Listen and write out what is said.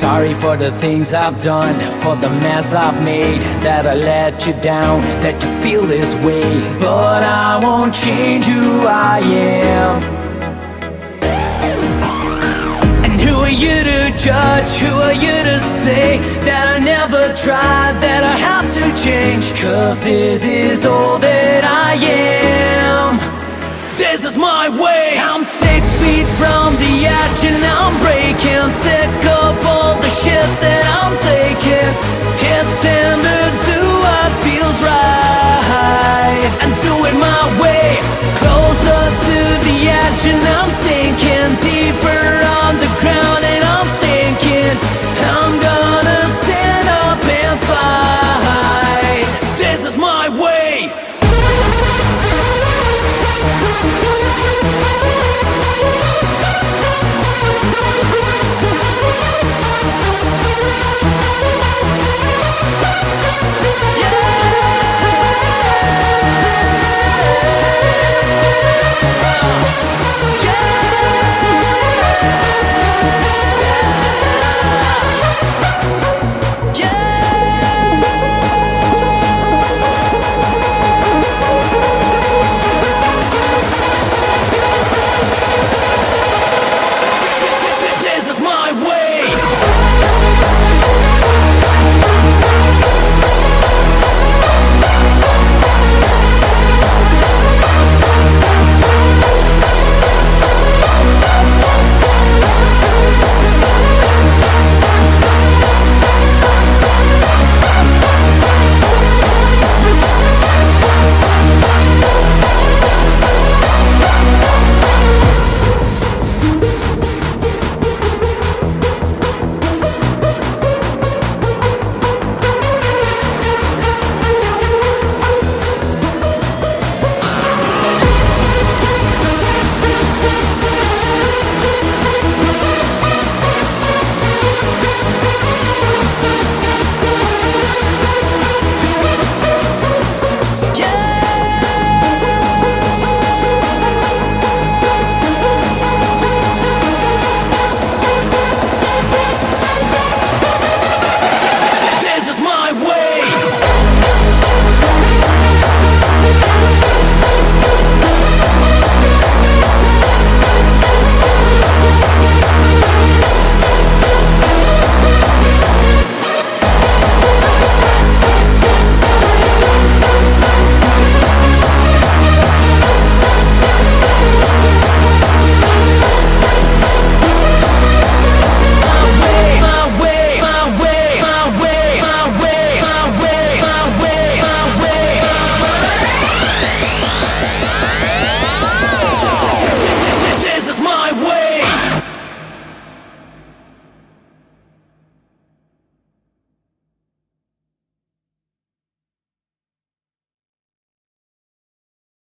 Sorry for the things I've done, for the mess I've made, that I let you down, that you feel this way. But I won't change who I am. And who are you to judge, who are you to say that I never tried, that I have to change? 'Cause this is all that I am. This is my way. I'm 6 feet from the edge and I'm breaking, sick of all the shit that I'm taking. Can't stand it.